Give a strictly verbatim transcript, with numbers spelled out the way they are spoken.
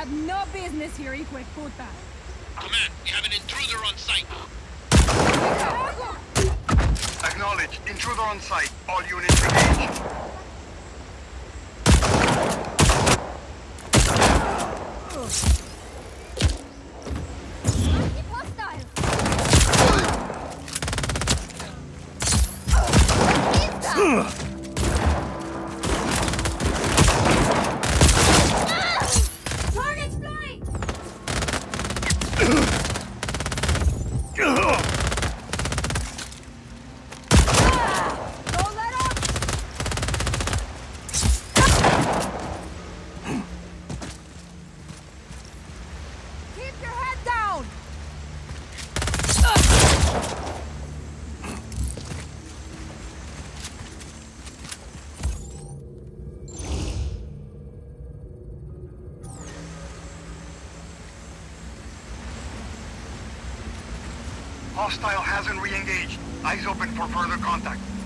got no business here, hijo de puta. Command, we have an intruder on site. Acknowledged. Intruder on site. All units engaged. Target's flying! Don't let up! Keep your head down! Hostile hasn't re-engaged. Eyes open for further contact.